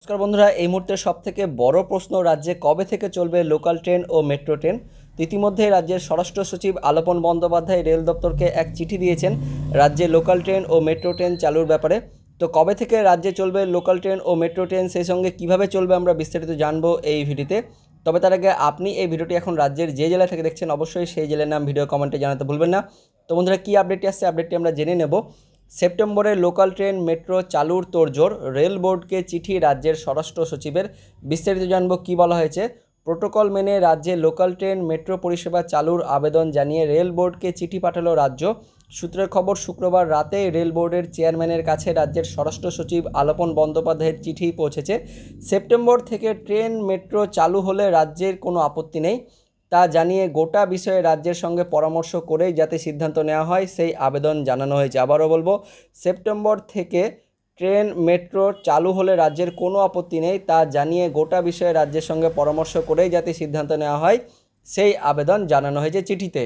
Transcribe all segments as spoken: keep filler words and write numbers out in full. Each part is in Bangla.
নমস্কার বন্ধুরা, এই মুহূর্তে সবথেকে বড় প্রশ্ন রাজ্যে কবে থেকে চলবে লোকাল ট্রেন ও মেট্রো ট্রেন। তো ইতিমধ্যে রাজ্যের স্বরাষ্ট্র সচিব আলপন বন্দ্যোপাধ্যায় রেল দপ্তরকে এক চিঠি দিয়েছেন রাজ্যে লোকাল ট্রেন ও মেট্রো ট্রেন চালুর ব্যাপারে। তো কবে থেকে রাজ্যে চলবে লোকাল ট্রেন ও মেট্রো ট্রেন, সেই সঙ্গে কীভাবে চলবে আমরা বিস্তারিত জানবো এই ভিডিওতে। তবে তার আগে আপনি এই ভিডিওটি এখন রাজ্যের যে জেলা থেকে দেখছেন অবশ্যই সেই জেলার নাম ভিডিও কমেন্টে জানাতে ভুলবেন না। তো বন্ধুরা, কী আপডেটটি আসছে আপডেটটি আমরা জেনে নেব। সেপ্টেম্বরে লোকাল ট্রেন মেট্রো চালুর তোড়জোড়, রেল বোর্ডকে চিঠি রাজ্যের স্বরাষ্ট্র সচিবের। বিস্তারিত জানবো কী বলা হয়েছে। প্রোটোকল মেনে রাজ্যে লোকাল ট্রেন মেট্রো পরিষেবা চালুর আবেদন জানিয়ে রেল বোর্ডকে চিঠি পাঠালো রাজ্য। সূত্রের খবর, শুক্রবার রাতে রেল বোর্ডের চেয়ারম্যানের কাছে রাজ্যের স্বরাষ্ট্র সচিব আলপন বন্দ্যোপাধ্যায়ের চিঠি পৌঁছেছে। সেপ্টেম্বর থেকে ট্রেন মেট্রো চালু হলে রাজ্যের কোনো আপত্তি নেই তা জানিয়ে গোটা বিষয়ে রাজ্যের সঙ্গে পরামর্শ করেই যাতে সিদ্ধান্ত নেওয়া হয় সেই আবেদন জানানো হয়েছে। আবারও বলবো, সেপ্টেম্বর থেকে ট্রেন মেট্রো চালু হলে রাজ্যের কোনো আপত্তি নেই তা জানিয়ে গোটা বিষয়ে রাজ্যের সঙ্গে পরামর্শ করেই যাতে সিদ্ধান্ত নেওয়া হয় সেই আবেদন জানানো হয়েছে চিঠিতে।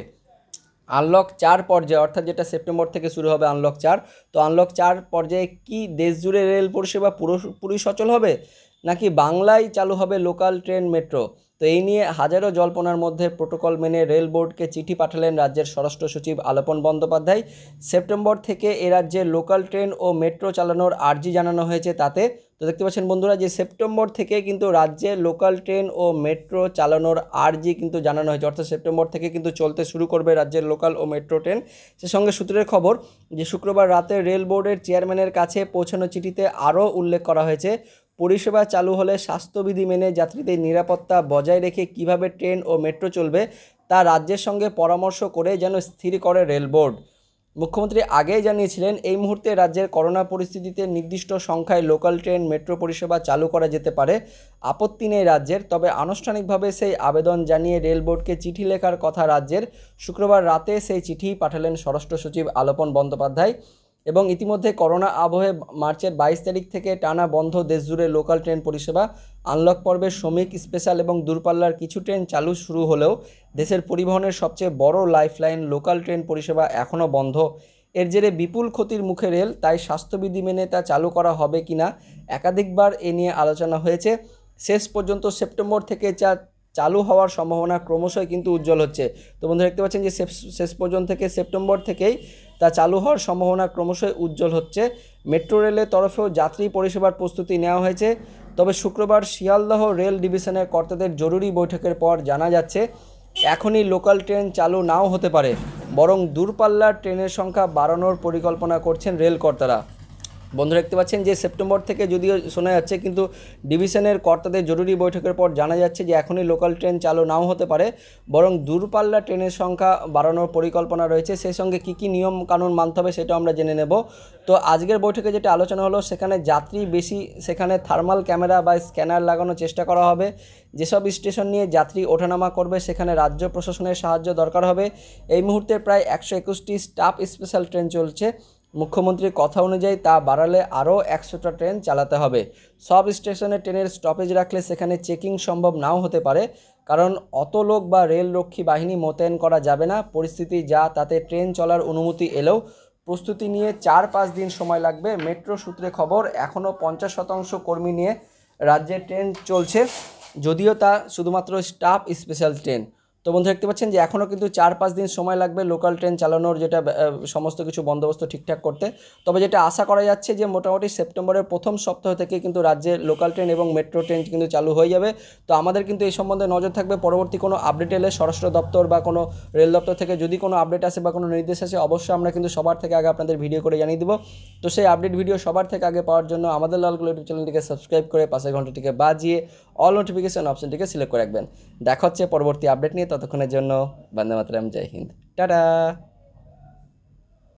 আনলক চার পর্যায়ে, অর্থাৎ যেটা সেপ্টেম্বর থেকে শুরু হবে আনলক চার, তো আনলক চার পর্যায়ে কি দেশ জুড়ে রেল পরিষেবা পুরোপুরি সচল হবে নাকি বাংলায় চালু হবে লোকাল ট্রেন মেট্রো? তো এই নিয়ে হাজারো জল্পনার মধ্যে প্রোটোকল মেনে রেল বোর্ডকে চিঠি পাঠালেন রাজ্যের স্বরাষ্ট্র সচিব আলপন বন্দ্যোপাধ্যায়। সেপ্টেম্বর থেকে এ রাজ্যে লোকাল ট্রেন ও মেট্রো চালানোর আর্জি জানানো হয়েছে তাতে। তো দেখতে পাচ্ছেন বন্ধুরা যে সেপ্টেম্বর থেকে কিন্তু রাজ্যে লোকাল ট্রেন ও মেট্রো চালানোর আর্জি কিন্তু জানানো হয়েছে, অর্থাৎ সেপ্টেম্বর থেকে কিন্তু চলতে শুরু করবে রাজ্যের লোকাল ও মেট্রো ট্রেন। সে সঙ্গে সূত্রের খবর যে শুক্রবার রাতে রেল বোর্ডের চেয়ারম্যানের কাছে পৌঁছানো চিঠিতে আরও উল্লেখ করা হয়েছে, পরিষেবা চালু হলে স্বাস্থ্যবিধি মেনে যাত্রীদের নিরাপত্তা বজায় রেখে কিভাবে ট্রেন ও মেট্রো চলবে তা রাজ্যের সঙ্গে পরামর্শ করে যেন স্থির করে রেল বোর্ড। মুখ্যমন্ত্রী আগেই জানিয়েছিলেন এই মুহূর্তে রাজ্যের করোনা পরিস্থিতিতে নির্দিষ্ট সংখ্যায় লোকাল ট্রেন মেট্রো পরিষেবা চালু করা যেতে পারে, আপত্তি নেই রাজ্যের। তবে আনুষ্ঠানিকভাবে সেই আবেদন জানিয়ে রেল বোর্ডকে চিঠি লেখার কথা রাজ্যের। শুক্রবার রাতে সেই চিঠি পাঠালেন স্বরাষ্ট্র সচিব আলপন বন্দ্যোপাধ্যায়। এবং ইতিমধ্যে করোনা আবহে মার্চের বাইশ তারিখ থেকে টানা বন্ধ দেশজুড়ে লোকাল ট্রেন পরিষেবা। আনলক পর্বে শ্রমিক স্পেশাল এবং দূরপাল্লার কিছু ট্রেন চালু শুরু হলেও দেশের পরিবহনের সবচেয়ে বড় লাইফলাইন লোকাল ট্রেন পরিষেবা এখনও বন্ধ। এর জেরে বিপুল ক্ষতির মুখে রেল, তাই স্বাস্থ্যবিধি মেনে তা চালু করা হবে কিনা একাধিকবার এ নিয়ে আলোচনা হয়েছে। শেষ পর্যন্ত সেপ্টেম্বর থেকে যা চালু হওয়ার সম্ভাবনা ক্রমশই কিন্তু উজ্জ্বল হচ্ছে। তো বন্ধুরা দেখতে পাচ্ছেন যে শেষ পর্যন্ত থেকে সেপ্টেম্বর থেকেই তা চালু হওয়ার সম্ভাবনা ক্রমশই উজ্জ্বল হচ্ছে। মেট্রো রেলের তরফেও যাত্রী পরিষেবার প্রস্তুতি নেওয়া হয়েছে। তবে শুক্রবার শিয়ালদহ রেল ডিভিশনের কর্তাদের জরুরি বৈঠকের পর জানা যাচ্ছে এখনই লোকাল ট্রেন চালু নাও হতে পারে, বরং দূরপাল্লার ট্রেনের সংখ্যা বাড়ানোর পরিকল্পনা করছেন রেল কর্তারা। বন্ধুরা দেখতে পাচ্ছেন যে সেপ্টেম্বর থেকে যদিও শোনা যাচ্ছে, কিন্তু ডিভিশনের কর্তাদের জরুরি বৈঠকের পর জানা যাচ্ছে যে এখনই লোকাল ট্রেন চালু নাও হতে পারে, বরং দূরপাল্লা ট্রেনের সংখ্যা বাড়ানোর পরিকল্পনা রয়েছে। সেই সঙ্গে কী কী নিয়ম কানুন মানতে হবে সেটাও আমরা জেনে নেব। তো আজকের বৈঠকে যেটা আলোচনা হলো, সেখানে যাত্রী বেশি, সেখানে থার্মাল ক্যামেরা বা স্ক্যানার লাগানোর চেষ্টা করা হবে। যেসব স্টেশন নিয়ে যাত্রী ওঠানামা করবে সেখানে রাজ্য প্রশাসনের সাহায্য দরকার হবে। এই মুহূর্তে প্রায় একশো একুশটি স্টাফ স্পেশাল ট্রেন চলছে। মুখ্যমন্ত্রীর কথা অনুযায়ী তা বাড়ালে আরও একশোটা ট্রেন চালাতে হবে। সব স্টেশনে ট্রেনের স্টপেজ রাখলে সেখানে চেকিং সম্ভব নাও হতে পারে, কারণ অত লোক বা রেলরক্ষী বাহিনী মোতায়েন করা যাবে না। পরিস্থিতি যা তাতে ট্রেন চলার অনুমতি এলেও প্রস্তুতি নিয়ে চার পাঁচ দিন সময় লাগবে। মেট্রো সূত্রে খবর এখনও পঞ্চাশ শতাংশ কর্মী নিয়ে রাজ্যে ট্রেন চলছে, যদিও তা শুধুমাত্র স্টাফ স্পেশাল ট্রেন। তো বন্ধু দেখতে পাচ্ছেন যে এখনও কিন্তু চার পাঁচ দিন সময় লাগবে লোকাল ট্রেন চালানোর, যেটা সমস্ত কিছু বন্দোবস্ত ঠিকঠাক করতে। তবে যেটা আশা করা যাচ্ছে যে মোটামুটি সেপ্টেম্বরের প্রথম সপ্তাহ থেকে কিন্তু রাজ্যে লোকাল ট্রেন এবং মেট্রো ট্রেন কিন্তু চালু হয়ে যাবে। তো আমাদের কিন্তু এই সম্বন্ধে নজর থাকবে। পরবর্তী কোনো আপডেট এলে স্বরাষ্ট্র দপ্তর বা কোনো রেল দপ্তর থেকে যদি কোনো আপডেট আসে বা কোনো নির্দেশ আসে, অবশ্যই আমরা কিন্তু সবার থেকে আগে আপনাদের ভিডিও করে জানিয়ে দেবো। তো সেই আপডেট ভিডিও সবার থেকে আগে পাওয়ার জন্য আমাদের লালগোলা ইউটিউব চ্যানেলটিকে সাবস্ক্রাইব করে পাশের ঘন্টাটিকে বাজিয়ে অল নোটিফিকেশন অপশনটিকে সিলেক্ট করে রাখবেন। দেখা হচ্ছে পরবর্তী আপডেট নিয়ে, ততক্ষণের জন্য বন্দে মাতরম, জয় হিন্দ, টাটা।